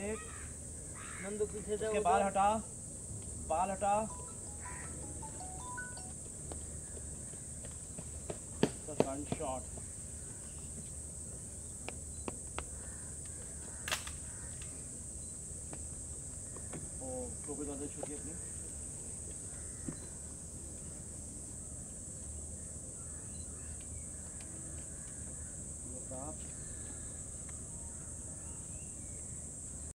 एक नंदू पीछे जाओ, उसके बाल हटा, बाल हटा, फ्रंट शॉट। ओ टोपी बदल चुकी है अपनी।